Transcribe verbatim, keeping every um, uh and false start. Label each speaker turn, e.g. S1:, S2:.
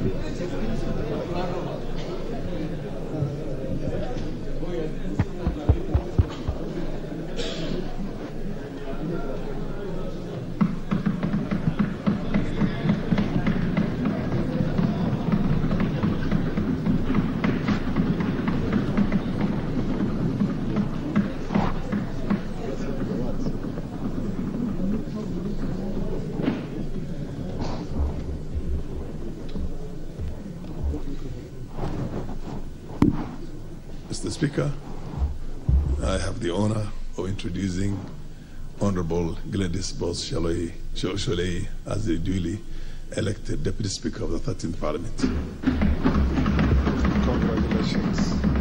S1: Mister Speaker, I have the honor of introducing Honorable Gladys Shollei Shollei as the duly elected Deputy Speaker of the thirteenth Parliament.
S2: Congratulations.